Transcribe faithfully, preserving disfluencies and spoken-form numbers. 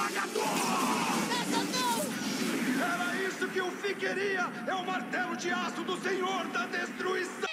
esmagador! Essa não! Era isso que o Fi queria! É o martelo de aço do Senhor da Destruição!